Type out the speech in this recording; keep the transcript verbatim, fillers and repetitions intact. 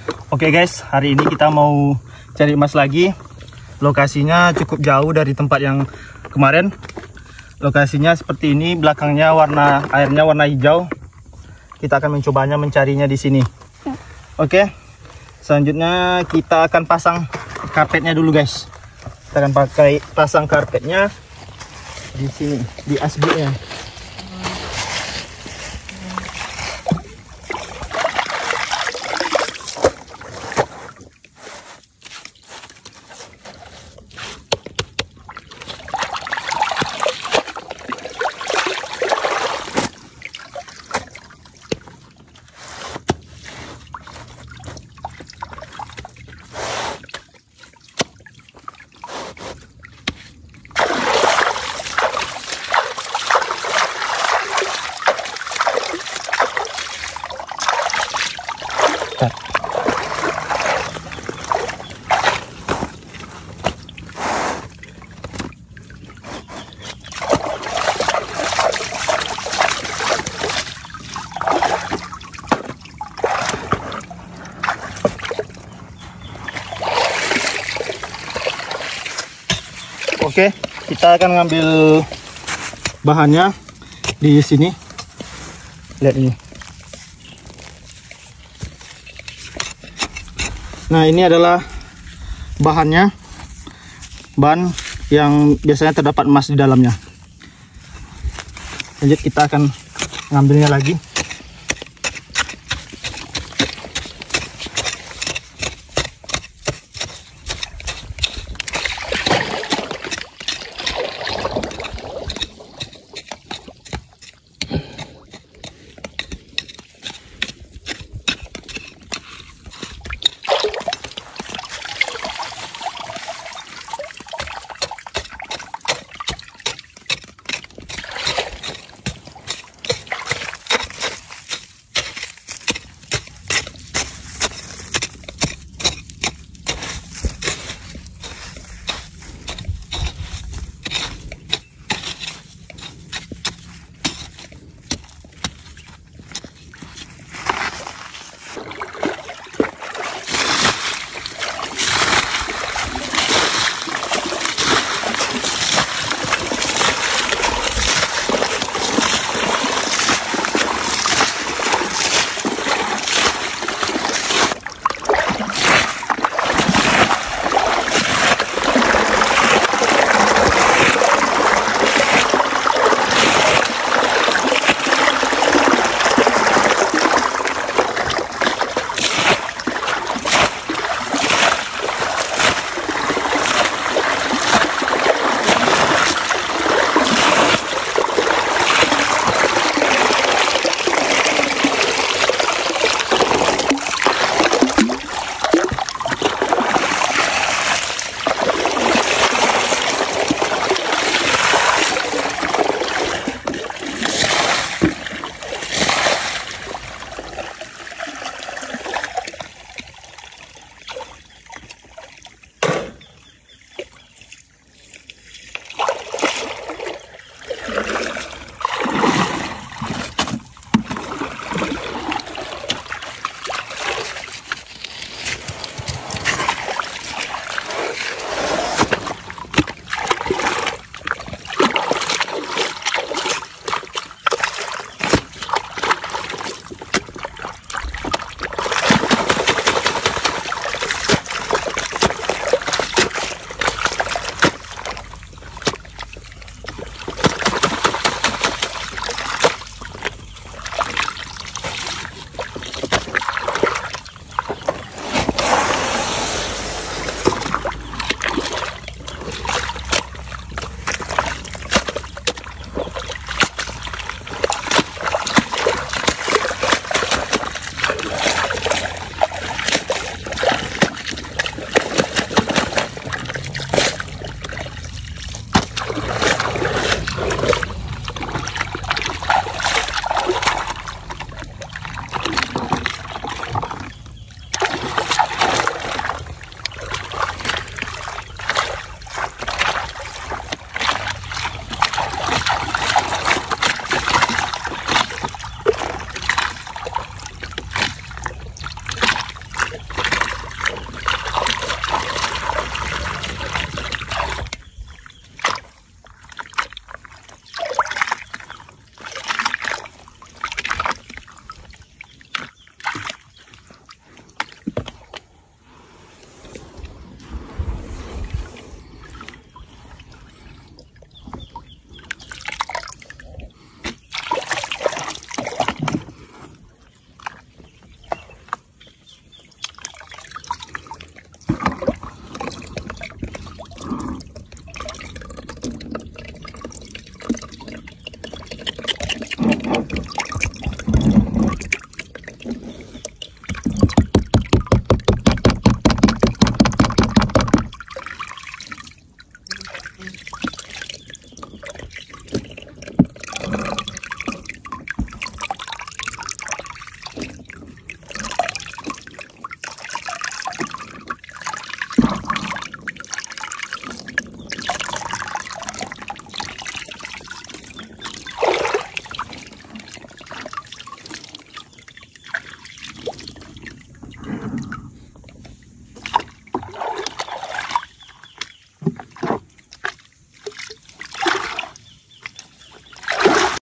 Oke guys, hari ini kita mau cari emas lagi. Lokasinya cukup jauh dari tempat yang kemarin. Lokasinya seperti ini, belakangnya warna airnya warna hijau. Kita akan mencobanya mencarinya di sini. Oke, selanjutnya kita akan pasang karpetnya dulu guys. Kita akan pakai pasang karpetnya di sini, di asbuknya. Oke, kita akan ngambil bahannya di sini. Lihat ini. Nah, ini adalah bahannya. Bahan yang biasanya terdapat emas di dalamnya. Lanjut, kita akan ngambilnya lagi. Oke.